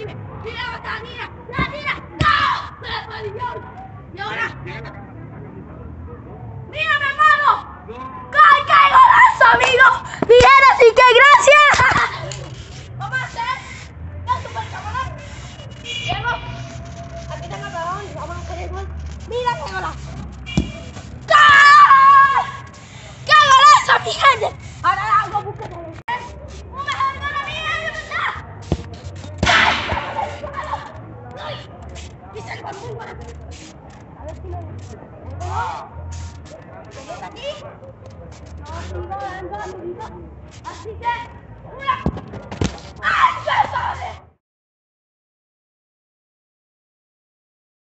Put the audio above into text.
dime. Mira, la tira. ¡La tira! ¡No! ¡Se la perdió! ¿Y ahora? ¡Mira, mi hermano! ¡Qué golazo, amigo! ¡Dijera así que gracias! Vamos a hacer la super camarón. Diego, aquí tengo el balón y vamos a hacer el gol. ¡Mira qué golazo! ¡Gol! ¡Qué golazo, mi gente! Ahora hago búsqueda. ¡Un mejor gol a mi gente, ¿verdad? ¡Ay! ¡Hice el gol muy bueno! A ver si me gusta. ¿Está aquí? No, amiguito. Así que, ¡una!